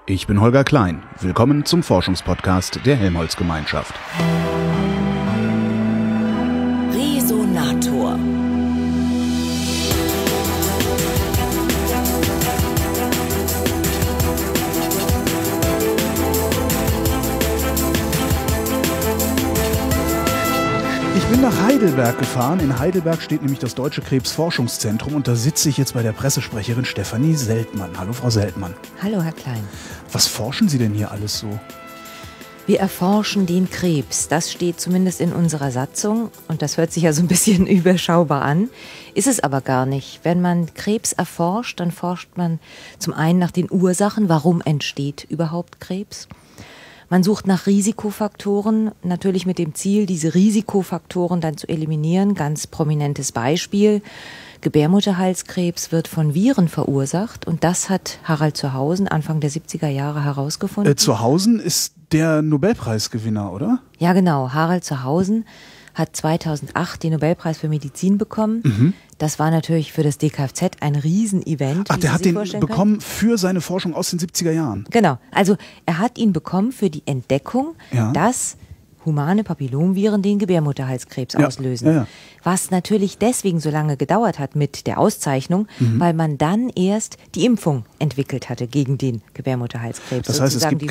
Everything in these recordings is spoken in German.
Ich bin Holger Klein. Willkommen zum Forschungspodcast der Helmholtz-Gemeinschaft. Resonator. Ich bin nach Heidelberg gefahren. In Heidelberg steht nämlich das Deutsche Krebsforschungszentrum und da sitze ich jetzt bei der Pressesprecherin Stefanie Seltmann. Hallo Frau Seltmann. Hallo Herr Klein. Was forschen Sie denn hier alles so? Wir erforschen den Krebs. Das steht zumindest in unserer Satzung und das hört sich ja so ein bisschen überschaubar an. Ist es aber gar nicht. Wenn man Krebs erforscht, dann forscht man zum einen nach den Ursachen, warum entsteht überhaupt Krebs. Man sucht nach Risikofaktoren, natürlich mit dem Ziel, diese Risikofaktoren dann zu eliminieren. Ganz prominentes Beispiel: Gebärmutterhalskrebs wird von Viren verursacht und das hat Harald Zuhausen Anfang der 70er Jahre herausgefunden. Zuhausen ist der Nobelpreisgewinner, oder? Ja, genau. Harald Zuhausen hat 2008 den Nobelpreis für Medizin bekommen. Mhm. Das war natürlich für das DKFZ ein Riesenevent. Ach, der hat den bekommen für seine Forschung aus den 70er Jahren? Genau. Also er hat ihn bekommen für die Entdeckung, dass humane Papillomviren den Gebärmutterhalskrebs auslösen. Ja. Was natürlich deswegen so lange gedauert hat mit der Auszeichnung, weil man dann erst die Impfung entwickelt hatte gegen den Gebärmutterhalskrebs. Das heißt, es gibt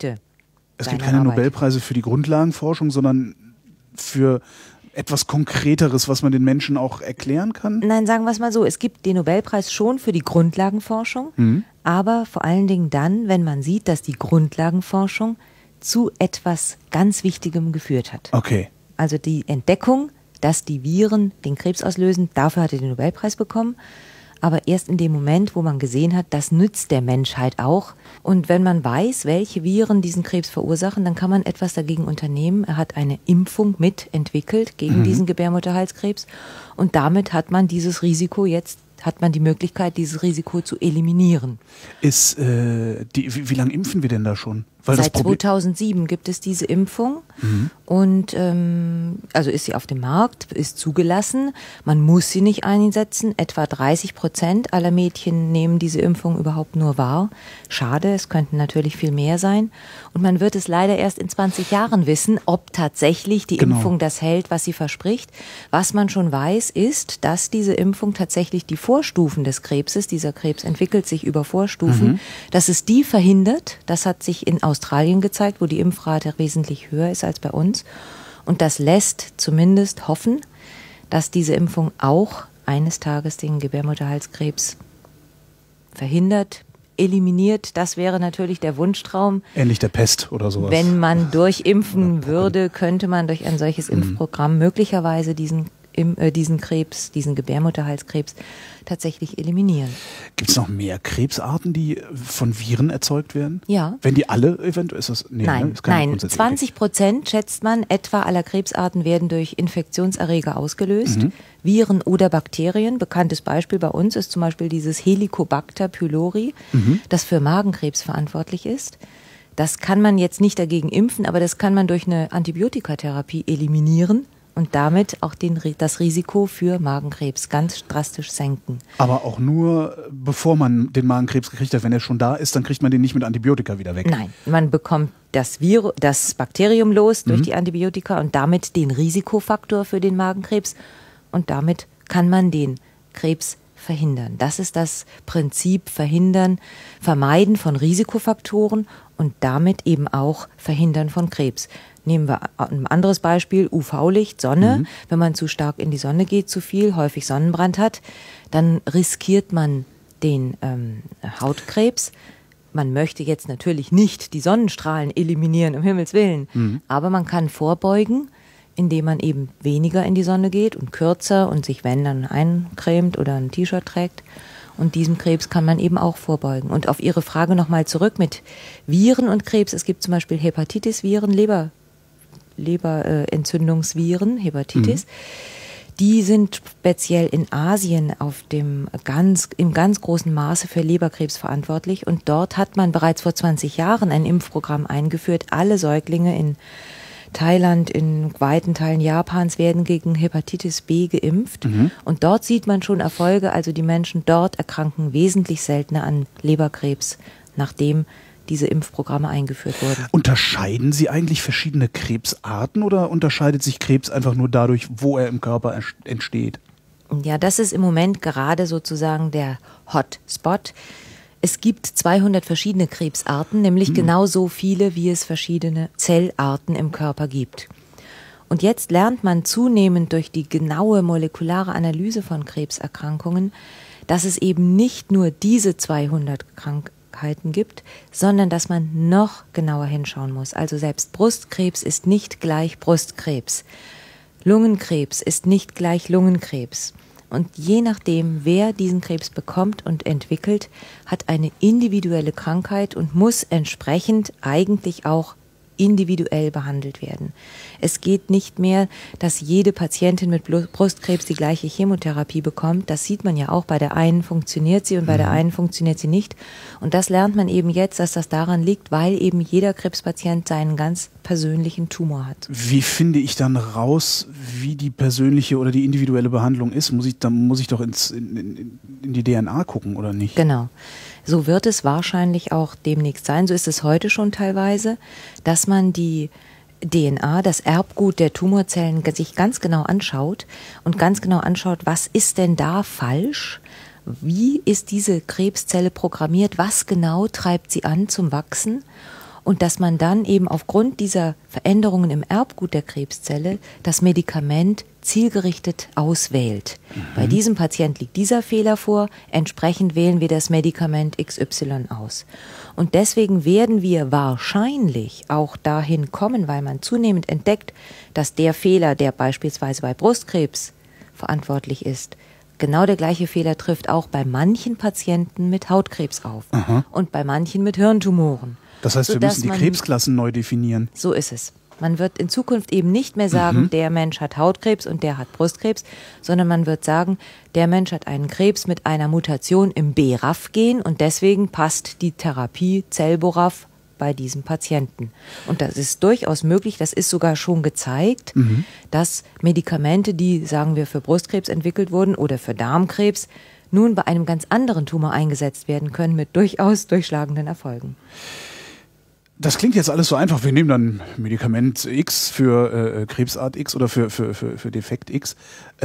keine Nobelpreise für die Grundlagenforschung, sondern für etwas Konkreteres, was man den Menschen auch erklären kann? Nein, sagen wir es mal so, es gibt den Nobelpreis schon für die Grundlagenforschung, aber vor allen Dingen dann, wenn man sieht, dass die Grundlagenforschung zu etwas ganz Wichtigem geführt hat. Okay. Also die Entdeckung, dass die Viren den Krebs auslösen, dafür hat er den Nobelpreis bekommen. Aber erst in dem Moment, wo man gesehen hat, das nützt der Menschheit auch. Und wenn man weiß, welche Viren diesen Krebs verursachen, dann kann man etwas dagegen unternehmen. Er hat eine Impfung mitentwickelt gegen diesen Gebärmutterhalskrebs. Und damit hat man dieses Risiko hat man die Möglichkeit, dieses Risiko zu eliminieren. Wie lange impfen wir denn da schon? Seit 2007 gibt es diese Impfung und also ist sie auf dem Markt, ist zugelassen. Man muss sie nicht einsetzen. Etwa 30% aller Mädchen nehmen diese Impfung überhaupt nur wahr. Schade, es könnten natürlich viel mehr sein. Und man wird es leider erst in 20 Jahren wissen, ob tatsächlich die Impfung das hält, was sie verspricht. Was man schon weiß, ist, dass diese Impfung tatsächlich die Vorstufen des Krebses, dieser Krebs entwickelt sich über Vorstufen, dass es die verhindert. Das hat sich in Australien gezeigt, wo die Impfrate wesentlich höher ist als bei uns. Und das lässt zumindest hoffen, dass diese Impfung auch eines Tages den Gebärmutterhalskrebs verhindert, eliminiert. Das wäre natürlich der Wunschtraum. Ähnlich der Pest oder sowas. Wenn man durchimpfen würde, könnte man durch ein solches Impfprogramm möglicherweise diesen Krebs, diesen Gebärmutterhalskrebs tatsächlich eliminieren. Gibt es noch mehr Krebsarten, die von Viren erzeugt werden? Ja. Wenn die alle eventuell, ist das? Nein, 20% schätzt man, etwa aller Krebsarten werden durch Infektionserreger ausgelöst. Viren oder Bakterien. Bekanntes Beispiel bei uns ist zum Beispiel dieses Helicobacter pylori, das für Magenkrebs verantwortlich ist. Das kann man jetzt nicht dagegen impfen, aber das kann man durch eine Antibiotikatherapie eliminieren. Und damit auch das Risiko für Magenkrebs ganz drastisch senken. Aber auch nur, bevor man den Magenkrebs gekriegt hat. Wenn er schon da ist, dann kriegt man den nicht mit Antibiotika wieder weg. Nein, man bekommt das Bakterium los durch die Antibiotika und damit den Risikofaktor für den Magenkrebs. Und damit kann man den Krebs verhindern. Das ist das Prinzip: Vermeiden von Risikofaktoren und damit eben auch Verhindern von Krebs. Nehmen wir ein anderes Beispiel, UV-Licht, Sonne. Wenn man zu stark in die Sonne geht, zu viel, häufig Sonnenbrand hat, dann riskiert man den Hautkrebs. Man möchte jetzt natürlich nicht die Sonnenstrahlen eliminieren, um Himmels Willen. Aber man kann vorbeugen, indem man eben weniger in die Sonne geht und kürzer und sich, wenn, dann eincremt oder ein T-Shirt trägt. Und diesem Krebs kann man eben auch vorbeugen. Und auf Ihre Frage nochmal zurück mit Viren und Krebs. Es gibt zum Beispiel Hepatitis-Viren, Leberentzündungsviren, Hepatitis. Die sind speziell in Asien im ganz großen Maße für Leberkrebs verantwortlich. Und dort hat man bereits vor 20 Jahren ein Impfprogramm eingeführt. Alle Säuglinge in Thailand, in weiten Teilen Japans werden gegen Hepatitis B geimpft. Und dort sieht man schon Erfolge. Also die Menschen dort erkranken wesentlich seltener an Leberkrebs, nachdem diese Impfprogramme eingeführt wurden. Unterscheiden Sie eigentlich verschiedene Krebsarten oder unterscheidet sich Krebs einfach nur dadurch, wo er im Körper entsteht? Ja, das ist im Moment gerade sozusagen der Hotspot. Es gibt 200 verschiedene Krebsarten, nämlich genauso viele, wie es verschiedene Zellarten im Körper gibt. Und jetzt lernt man zunehmend durch die genaue molekulare Analyse von Krebserkrankungen, dass es eben nicht nur diese 200 Krankheiten gibt, sondern dass man noch genauer hinschauen muss. Also selbst Brustkrebs ist nicht gleich Brustkrebs. Lungenkrebs ist nicht gleich Lungenkrebs. Und je nachdem, wer diesen Krebs bekommt und entwickelt, hat eine individuelle Krankheit und muss entsprechend eigentlich auch individuell behandelt werden. Es geht nicht mehr, dass jede Patientin mit Brustkrebs die gleiche Chemotherapie bekommt. Das sieht man ja auch. Bei der einen funktioniert sie und bei der einen funktioniert sie nicht. Und das lernt man eben jetzt, dass das daran liegt, weil eben jeder Krebspatient seinen ganz persönlichen Tumor hat. Wie finde ich dann raus, wie die persönliche oder die individuelle Behandlung ist? Muss ich doch in die DNA gucken, oder nicht? Genau. So wird es wahrscheinlich auch demnächst sein. So ist es heute schon teilweise, dass man die DNA, das Erbgut der Tumorzellen, sich ganz genau anschaut und ganz genau anschaut, was ist denn da falsch? Wie ist diese Krebszelle programmiert? Was genau treibt sie an zum Wachsen? Und dass man dann eben aufgrund dieser Veränderungen im Erbgut der Krebszelle das Medikament zielgerichtet auswählt. Bei diesem Patient liegt dieser Fehler vor, entsprechend wählen wir das Medikament XY aus. Und deswegen werden wir wahrscheinlich auch dahin kommen, weil man zunehmend entdeckt, dass der Fehler, der beispielsweise bei Brustkrebs verantwortlich ist, genau der gleiche Fehler trifft auch bei manchen Patienten mit Hautkrebs auf und bei manchen mit Hirntumoren. Das heißt, wir müssen die Krebsklassen neu definieren. So ist es. Man wird in Zukunft eben nicht mehr sagen, der Mensch hat Hautkrebs und der hat Brustkrebs, sondern man wird sagen, der Mensch hat einen Krebs mit einer Mutation im BRAF-Gen und deswegen passt die Therapie Zelboraf bei diesem Patienten. Und das ist durchaus möglich, das ist sogar schon gezeigt, dass Medikamente, die, sagen wir, für Brustkrebs entwickelt wurden oder für Darmkrebs, nun bei einem ganz anderen Tumor eingesetzt werden können mit durchaus durchschlagenden Erfolgen. Das klingt jetzt alles so einfach. Wir nehmen dann Medikament X für Krebsart X oder für Defekt X.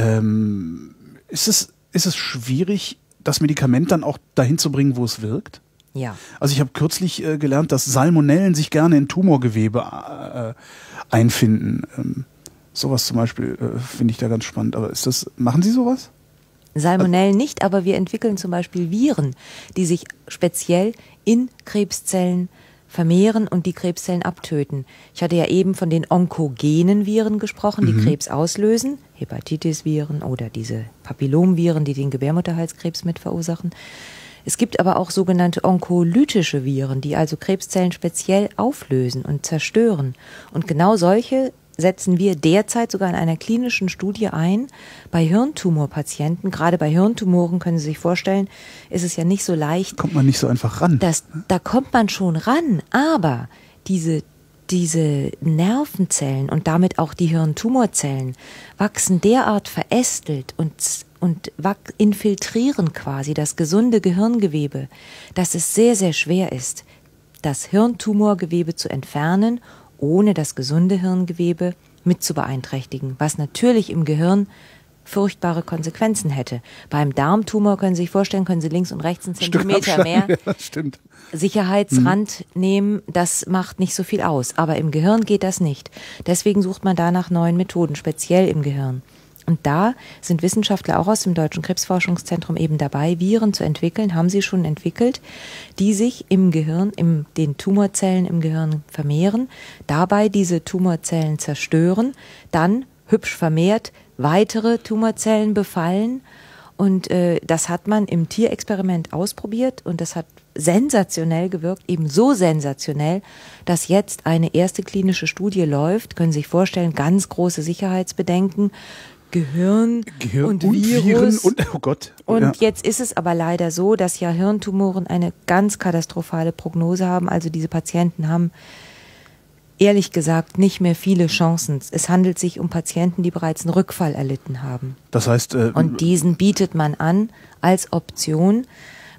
Ist es schwierig, das Medikament dann auch dahin zu bringen, wo es wirkt? Ja. Also ich habe kürzlich gelernt, dass Salmonellen sich gerne in Tumorgewebe einfinden. Sowas zum Beispiel finde ich da ganz spannend. Aber machen Sie sowas? Salmonellen nicht, aber wir entwickeln zum Beispiel Viren, die sich speziell in Krebszellen vermehren und die Krebszellen abtöten. Ich hatte ja eben von den onkogenen Viren gesprochen, die Krebs auslösen, Hepatitis-Viren oder diese Papillomviren, die den Gebärmutterhalskrebs mit verursachen. Es gibt aber auch sogenannte onkolytische Viren, die also Krebszellen speziell auflösen und zerstören. Und genau solche setzen wir derzeit sogar in einer klinischen Studie ein bei Hirntumorpatienten. Gerade bei Hirntumoren, können Sie sich vorstellen, ist es ja nicht so leicht. Kommt man nicht so einfach ran. Da kommt man schon ran, aber diese Nervenzellen und damit auch die Hirntumorzellen wachsen derart verästelt und infiltrieren quasi das gesunde Gehirngewebe, dass es sehr, sehr schwer ist, das Hirntumorgewebe zu entfernen, ohne das gesunde Hirngewebe mit zu beeinträchtigen, was natürlich im Gehirn furchtbare Konsequenzen hätte. Beim Darmtumor können Sie sich vorstellen, können Sie links und rechts einen Zentimeter mehr Sicherheitsrand nehmen, das macht nicht so viel aus. Aber im Gehirn geht das nicht. Deswegen sucht man da nach neuen Methoden, speziell im Gehirn. Und da sind Wissenschaftler auch aus dem Deutschen Krebsforschungszentrum eben dabei, Viren zu entwickeln, haben sie schon entwickelt, die sich im Gehirn, den Tumorzellen im Gehirn vermehren, dabei diese Tumorzellen zerstören, dann hübsch vermehrt weitere Tumorzellen befallen. Und das hat man im Tierexperiment ausprobiert und das hat sensationell gewirkt, eben so sensationell, dass jetzt eine erste klinische Studie läuft. Können Sie sich vorstellen, ganz große Sicherheitsbedenken, Gehirn und Virus. Und, oh Gott. Und jetzt ist es aber leider so, dass ja Hirntumoren eine ganz katastrophale Prognose haben. Also diese Patienten haben ehrlich gesagt nicht mehr viele Chancen. Es handelt sich um Patienten, die bereits einen Rückfall erlitten haben. Das heißt, und diesen bietet man an als Option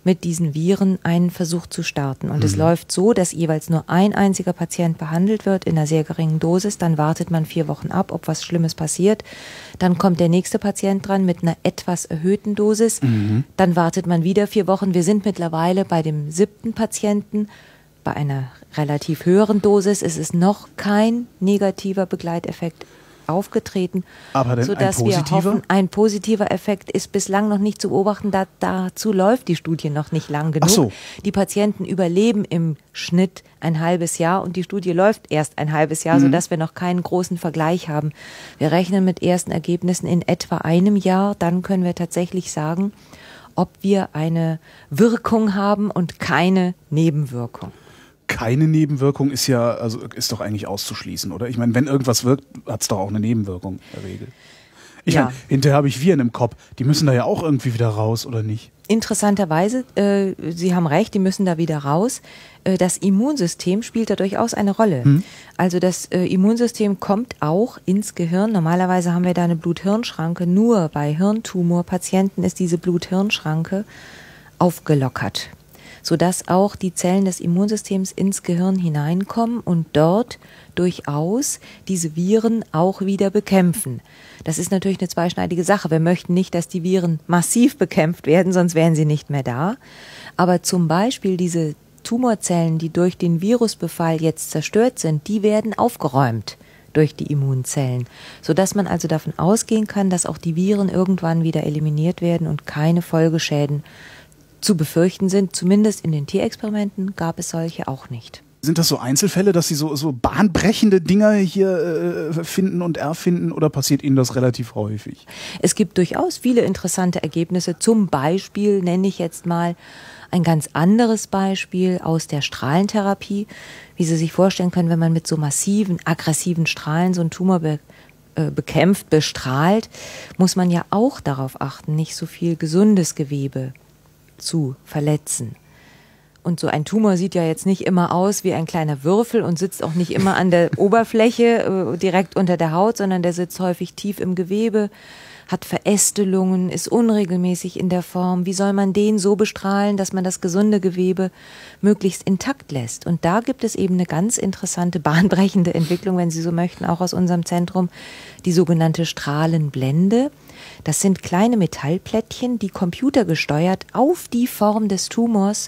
mit diesen Viren einen Versuch zu starten. Und es läuft so, dass jeweils nur ein einziger Patient behandelt wird in einer sehr geringen Dosis. Dann wartet man 4 Wochen ab, ob was Schlimmes passiert. Dann kommt der nächste Patient dran mit einer etwas erhöhten Dosis. Dann wartet man wieder 4 Wochen. Wir sind mittlerweile bei dem 7. Patienten. Bei einer relativ höheren Dosis ist es noch kein negativer Begleiteffekt aufgetreten, aber denn sodass ein wir positiver? hoffen, ein positiver Effekt ist bislang noch nicht zu beobachten. Dazu läuft die Studie noch nicht lang genug. Ach so. Die Patienten überleben im Schnitt ein halbes Jahr und die Studie läuft erst ein halbes Jahr, sodass wir noch keinen großen Vergleich haben. Wir rechnen mit ersten Ergebnissen in etwa einem Jahr. Dann können wir tatsächlich sagen, ob wir eine Wirkung haben und keine Nebenwirkung. Keine Nebenwirkung ist ja, also ist doch eigentlich auszuschließen, oder? Ich meine, wenn irgendwas wirkt, hat es doch auch eine Nebenwirkung in der Regel. Ich meine, hinterher habe ich Viren im Kopf. Die müssen da ja auch irgendwie wieder raus, oder nicht? Interessanterweise, Sie haben recht, die müssen da wieder raus. Das Immunsystem spielt da durchaus eine Rolle. Also das Immunsystem kommt auch ins Gehirn. Normalerweise haben wir da eine Blut-Hirn-Schranke. Nur bei Hirntumorpatienten ist diese Blut-Hirn-Schranke aufgelockert, sodass auch die Zellen des Immunsystems ins Gehirn hineinkommen und dort durchaus diese Viren auch wieder bekämpfen. Das ist natürlich eine zweischneidige Sache. Wir möchten nicht, dass die Viren massiv bekämpft werden, sonst wären sie nicht mehr da. Aber zum Beispiel diese Tumorzellen, die durch den Virusbefall jetzt zerstört sind, die werden aufgeräumt durch die Immunzellen, sodass man also davon ausgehen kann, dass auch die Viren irgendwann wieder eliminiert werden und keine Folgeschäden zu befürchten sind. Zumindest in den Tierexperimenten gab es solche auch nicht. Sind das so Einzelfälle, dass Sie so bahnbrechende Dinger hier finden und erfinden, oder passiert Ihnen das relativ häufig? Es gibt durchaus viele interessante Ergebnisse. Zum Beispiel nenne ich jetzt mal ein ganz anderes Beispiel aus der Strahlentherapie. Wie Sie sich vorstellen können, wenn man mit so massiven, aggressiven Strahlen so einen Tumor bekämpft, bestrahlt, muss man ja auch darauf achten, nicht so viel gesundes Gewebe zu verletzen. Und so ein Tumor sieht ja jetzt nicht immer aus wie ein kleiner Würfel und sitzt auch nicht immer an der Oberfläche direkt unter der Haut, sondern der sitzt häufig tief im Gewebe, hat Verästelungen, ist unregelmäßig in der Form. Wie soll man den so bestrahlen, dass man das gesunde Gewebe möglichst intakt lässt? Und da gibt es eben eine ganz interessante, bahnbrechende Entwicklung, wenn Sie so möchten, auch aus unserem Zentrum, die sogenannte Strahlenblende. Das sind kleine Metallplättchen, die computergesteuert auf die Form des Tumors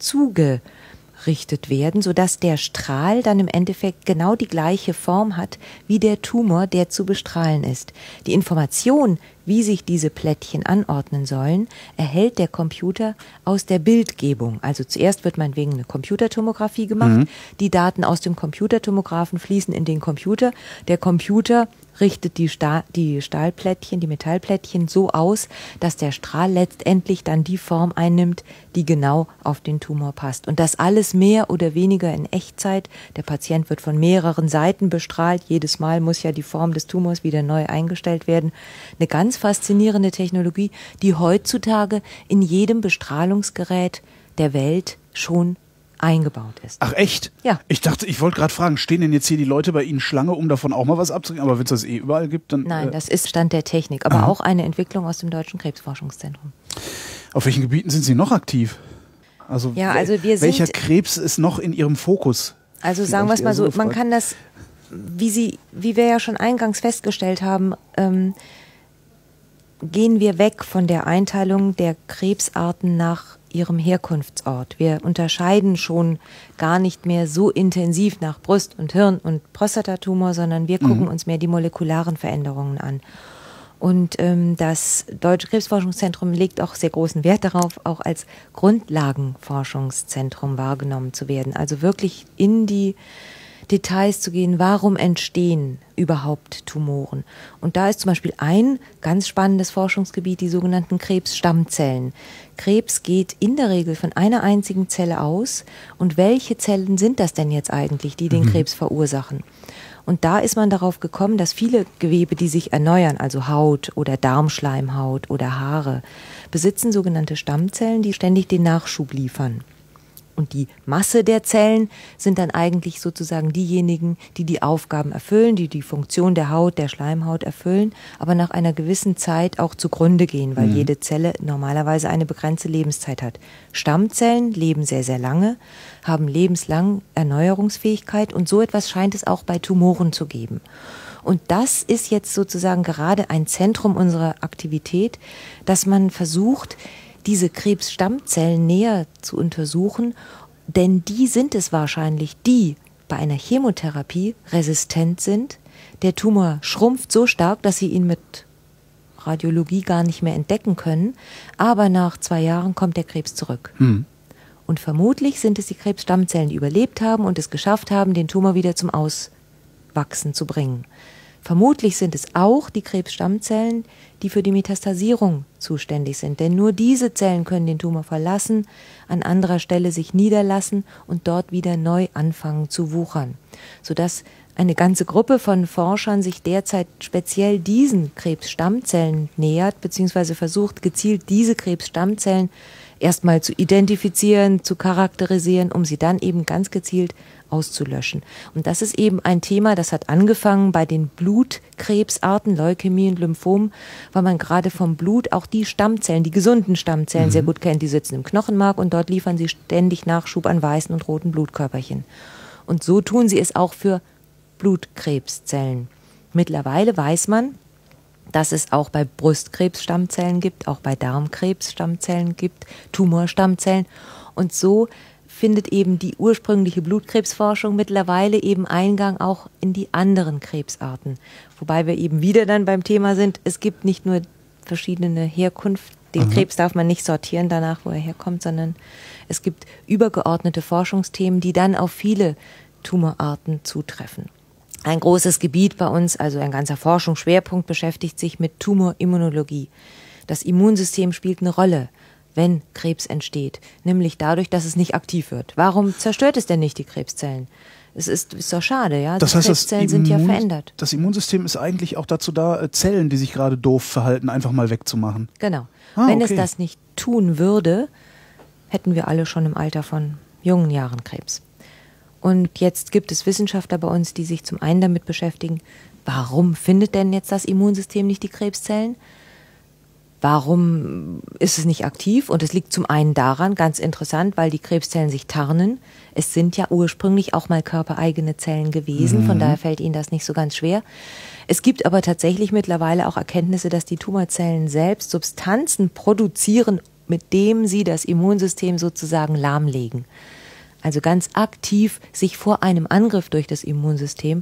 zugerichtet werden, sodass der Strahl dann im Endeffekt genau die gleiche Form hat wie der Tumor, der zu bestrahlen ist. Die Information, wie sich diese Plättchen anordnen sollen, erhält der Computer aus der Bildgebung. Also zuerst wird meinetwegen eine Computertomographie gemacht. Die Daten aus dem Computertomographen fließen in den Computer. Der Computer richtet die Stahlplättchen, die Metallplättchen so aus, dass der Strahl letztendlich dann die Form einnimmt, die genau auf den Tumor passt. Und das alles mehr oder weniger in Echtzeit. Der Patient wird von mehreren Seiten bestrahlt. Jedes Mal muss ja die Form des Tumors wieder neu eingestellt werden. Eine ganz faszinierende Technologie, die heutzutage in jedem Bestrahlungsgerät der Welt schon eingebaut ist. Ach echt? Ja. Ich dachte, ich wollte gerade fragen, stehen denn jetzt hier die Leute bei Ihnen Schlange, um davon auch mal was abzukriegen? Aber wenn es das überall gibt, dann... Nein, das ist Stand der Technik, aber auch eine Entwicklung aus dem Deutschen Krebsforschungszentrum. Auf welchen Gebieten sind Sie noch aktiv? Also, ja, also welcher Krebs ist noch in Ihrem Fokus? Also sagen wir es mal so, man kann das, wie wir ja schon eingangs festgestellt haben, gehen wir weg von der Einteilung der Krebsarten nach ihrem Herkunftsort. Wir unterscheiden schon gar nicht mehr so intensiv nach Brust- und Hirn- und Prostatatumor, sondern wir gucken uns mehr die molekularen Veränderungen an. Und das Deutsche Krebsforschungszentrum legt auch sehr großen Wert darauf, auch als Grundlagenforschungszentrum wahrgenommen zu werden. Also wirklich in die Details zu gehen, warum entstehen überhaupt Tumoren. Und da ist zum Beispiel ein ganz spannendes Forschungsgebiet, die sogenannten Krebsstammzellen. Krebs geht in der Regel von einer einzigen Zelle aus. Und welche Zellen sind das denn jetzt eigentlich, die den Krebs verursachen? Und da ist man darauf gekommen, dass viele Gewebe, die sich erneuern, also Haut oder Darmschleimhaut oder Haare, besitzen sogenannte Stammzellen, die ständig den Nachschub liefern. Und die Masse der Zellen sind dann eigentlich sozusagen diejenigen, die die Aufgaben erfüllen, die die Funktion der Haut, der Schleimhaut erfüllen, aber nach einer gewissen Zeit auch zugrunde gehen, weil jede Zelle normalerweise eine begrenzte Lebenszeit hat. Stammzellen leben sehr, sehr lange, haben lebenslang Erneuerungsfähigkeit und so etwas scheint es auch bei Tumoren zu geben. Und das ist jetzt sozusagen gerade ein Zentrum unserer Aktivität, dass man versucht, diese Krebsstammzellen näher zu untersuchen, denn die sind es wahrscheinlich, die bei einer Chemotherapie resistent sind. Der Tumor schrumpft so stark, dass sie ihn mit Radiologie gar nicht mehr entdecken können, aber nach 2 Jahren kommt der Krebs zurück. Und vermutlich sind es die Krebsstammzellen, die überlebt haben und es geschafft haben, den Tumor wieder zum Auswachsen zu bringen. Vermutlich sind es auch die Krebsstammzellen, die für die Metastasierung zuständig sind. Denn nur diese Zellen können den Tumor verlassen, an anderer Stelle sich niederlassen und dort wieder neu anfangen zu wuchern. Sodass eine ganze Gruppe von Forschern sich derzeit speziell diesen Krebsstammzellen nähert, beziehungsweise versucht, gezielt diese Krebsstammzellen erstmal zu identifizieren, zu charakterisieren, um sie dann eben ganz gezielt auszulöschen. Und das ist eben ein Thema, das hat angefangen bei den Blutkrebsarten, Leukämie und Lymphom, weil man gerade vom Blut auch die Stammzellen, die gesunden Stammzellen sehr gut kennt. Die sitzen im Knochenmark und dort liefern sie ständig Nachschub an weißen und roten Blutkörperchen. Und so tun sie es auch für Blutkrebszellen. Mittlerweile weiß man, dass es auch bei Brustkrebsstammzellen gibt, auch bei Darmkrebsstammzellen gibt, Tumorstammzellen. Und so findet eben die ursprüngliche Blutkrebsforschung mittlerweile eben Eingang auch in die anderen Krebsarten. Wobei wir eben wieder dann beim Thema sind, es gibt nicht nur verschiedene Herkunft, den Krebs darf man nicht sortieren danach, wo er herkommt, sondern es gibt übergeordnete Forschungsthemen, die dann auf viele Tumorarten zutreffen. Ein großes Gebiet bei uns, also ein ganzer Forschungsschwerpunkt, beschäftigt sich mit Tumorimmunologie. Das Immunsystem spielt eine Rolle, wenn Krebs entsteht, nämlich dadurch, dass es nicht aktiv wird. Warum zerstört es denn nicht die Krebszellen? Es ist doch schade, ja. Das heißt, Krebszellen sind ja verändert. Das Immunsystem ist eigentlich auch dazu da, Zellen, die sich gerade doof verhalten, einfach mal wegzumachen. Genau. Wenn es das nicht tun würde, hätten wir alle schon im Alter von jungen Jahren Krebs. Und jetzt gibt es Wissenschaftler bei uns, die sich zum einen damit beschäftigen, warum findet denn jetzt das Immunsystem nicht die Krebszellen? Warum ist es nicht aktiv? Und es liegt zum einen daran, ganz interessant, weil die Krebszellen sich tarnen. Es sind ja ursprünglich auch mal körpereigene Zellen gewesen, von daher fällt ihnen das nicht so ganz schwer. Es gibt aber tatsächlich mittlerweile auch Erkenntnisse, dass die Tumorzellen selbst Substanzen produzieren, mit dem sie das Immunsystem sozusagen lahmlegen. Also ganz aktiv sich vor einem Angriff durch das Immunsystem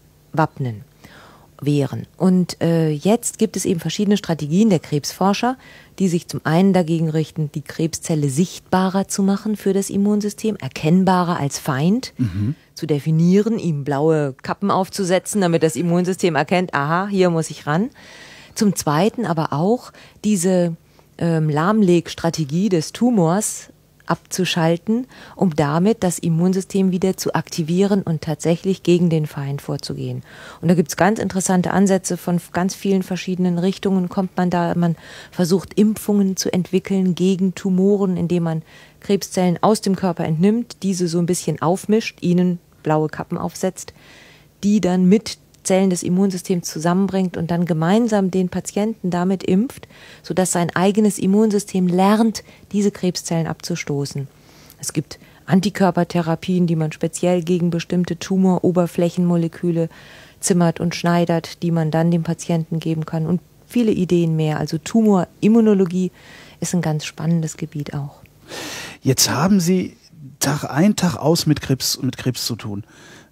wehren. Und jetzt gibt es eben verschiedene Strategien der Krebsforscher, die sich zum einen dagegen richten, die Krebszelle sichtbarer zu machen für das Immunsystem, erkennbarer als Feind, zu definieren, ihm blaue Kappen aufzusetzen, damit das Immunsystem erkennt, aha, hier muss ich ran. Zum Zweiten aber auch diese Lahmlegstrategie des Tumors abzuschalten, um damit das Immunsystem wieder zu aktivieren und tatsächlich gegen den Feind vorzugehen. Und da gibt es ganz interessante Ansätze von ganz vielen verschiedenen Richtungen. Man versucht Impfungen zu entwickeln gegen Tumoren, indem man Krebszellen aus dem Körper entnimmt, diese so ein bisschen aufmischt, ihnen blaue Kappen aufsetzt, die dann mit Zellen des Immunsystems zusammenbringt und dann gemeinsam den Patienten damit impft, sodass sein eigenes Immunsystem lernt, diese Krebszellen abzustoßen. Es gibt Antikörpertherapien, die man speziell gegen bestimmte Tumoroberflächenmoleküle zimmert und schneidert, die man dann dem Patienten geben kann und viele Ideen mehr. Also Tumorimmunologie ist ein ganz spannendes Gebiet auch. Jetzt haben Sie Tag ein, Tag aus mit Krebs zu tun.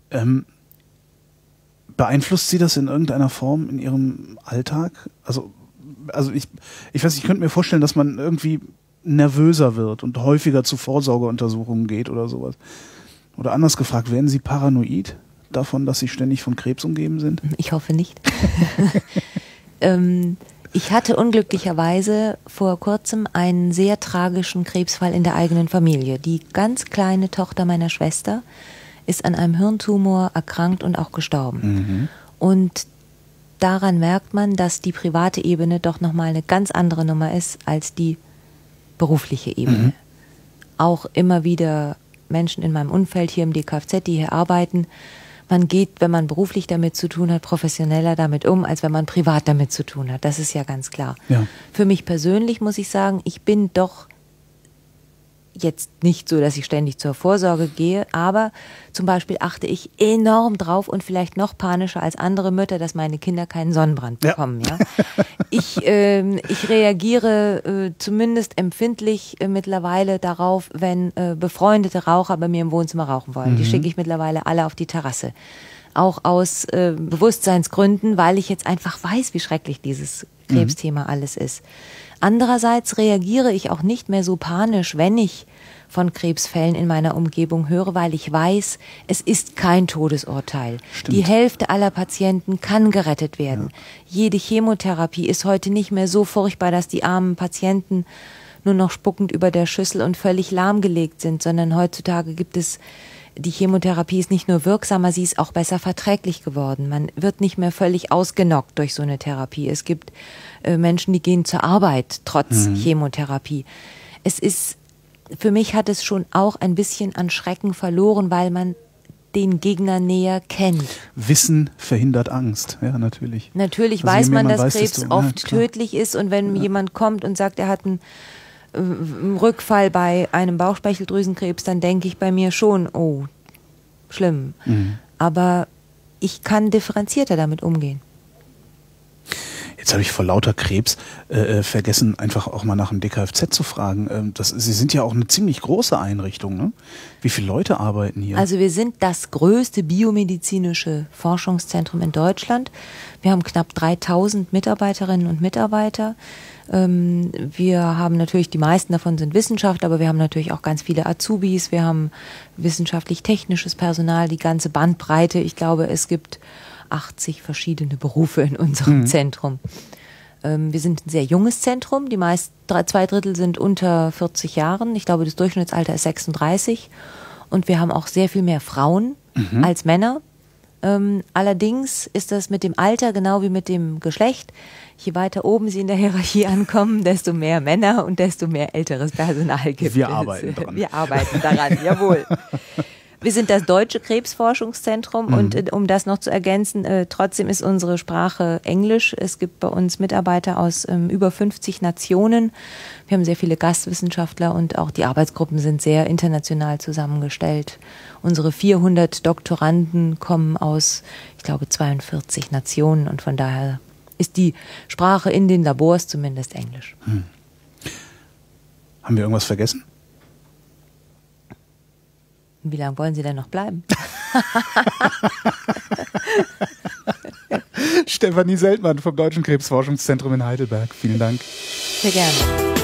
Beeinflusst Sie das in irgendeiner Form in Ihrem Alltag? Also ich weiß, ich könnte mir vorstellen, dass man irgendwie nervöser wird und häufiger zu Vorsorgeuntersuchungen geht oder sowas. Oder anders gefragt, werden Sie paranoid davon, dass Sie ständig von Krebs umgeben sind? Ich hoffe nicht. Ich hatte unglücklicherweise vor kurzem einen sehr tragischen Krebsfall in der eigenen Familie. Die ganz kleine Tochter meiner Schwester ist an einem Hirntumor erkrankt und auch gestorben. Und daran merkt man, dass die private Ebene doch nochmal eine ganz andere Nummer ist als die berufliche Ebene. Auch immer wieder Menschen in meinem Umfeld hier im DKFZ, die hier arbeiten, man geht, wenn man beruflich damit zu tun hat, professioneller damit um, als wenn man privat damit zu tun hat. Das ist ja ganz klar. Ja. Für mich persönlich muss ich sagen, ich bin doch jetzt nicht so, dass ich ständig zur Vorsorge gehe, aber zum Beispiel achte ich enorm drauf und vielleicht noch panischer als andere Mütter, dass meine Kinder keinen Sonnenbrand bekommen. Ja. Ich reagiere zumindest empfindlich mittlerweile darauf, wenn befreundete Raucher bei mir im Wohnzimmer rauchen wollen. Die schicke ich mittlerweile alle auf die Terrasse. Auch aus Bewusstseinsgründen, weil ich jetzt einfach weiß, wie schrecklich dieses Krebsthema alles ist. Andererseits reagiere ich auch nicht mehr so panisch, wenn ich von Krebsfällen in meiner Umgebung höre, weil ich weiß, es ist kein Todesurteil. Stimmt. Die Hälfte aller Patienten kann gerettet werden. Ja. Jede Chemotherapie ist heute nicht mehr so furchtbar, dass die armen Patienten nur noch spuckend über der Schüssel und völlig lahmgelegt sind, sondern heutzutage gibt es, die Chemotherapie ist nicht nur wirksamer, sie ist auch besser verträglich geworden. Man wird nicht mehr völlig ausgenockt durch so eine Therapie. Es gibt Menschen, die gehen zur Arbeit trotz Chemotherapie. Für mich hat es schon auch ein bisschen an Schrecken verloren, weil man den Gegner näher kennt. Wissen verhindert Angst, ja, natürlich. Natürlich weiß man, dass Krebs oft tödlich ist und wenn jemand kommt und sagt, er hat einen Rückfall bei einem Bauchspeicheldrüsenkrebs, dann denke ich bei mir schon, oh, schlimm. Aber ich kann differenzierter damit umgehen. Jetzt habe ich vor lauter Krebs vergessen, einfach auch mal nach dem DKFZ zu fragen. Sie sind ja auch eine ziemlich große Einrichtung, ne? Wie viele Leute arbeiten hier? Also wir sind das größte biomedizinische Forschungszentrum in Deutschland. Wir haben knapp 3000 Mitarbeiterinnen und Mitarbeiter. Wir haben natürlich, die meisten davon sind Wissenschaftler, aber wir haben natürlich auch ganz viele Azubis. Wir haben wissenschaftlich-technisches Personal, die ganze Bandbreite. Ich glaube, es gibt 80 verschiedene Berufe in unserem Zentrum. Wir sind ein sehr junges Zentrum. Die 2 Drittel sind unter 40 Jahren. Ich glaube, das Durchschnittsalter ist 36. Und wir haben auch sehr viel mehr Frauen als Männer. Allerdings ist das mit dem Alter genau wie mit dem Geschlecht. Je weiter oben Sie in der Hierarchie ankommen, desto mehr Männer und desto mehr älteres Personal gibt es. Wir arbeiten daran. Wir arbeiten daran, jawohl. Wir sind das Deutsche Krebsforschungszentrum und um das noch zu ergänzen, trotzdem ist unsere Sprache Englisch. Es gibt bei uns Mitarbeiter aus über 50 Nationen. Wir haben sehr viele Gastwissenschaftler und auch die Arbeitsgruppen sind sehr international zusammengestellt. Unsere 400 Doktoranden kommen aus, ich glaube, 42 Nationen und von daher ist die Sprache in den Labors zumindest Englisch. Haben wir irgendwas vergessen? Wie lange wollen Sie denn noch bleiben? Stefanie Seltmann vom Deutschen Krebsforschungszentrum in Heidelberg. Vielen Dank. Sehr gerne.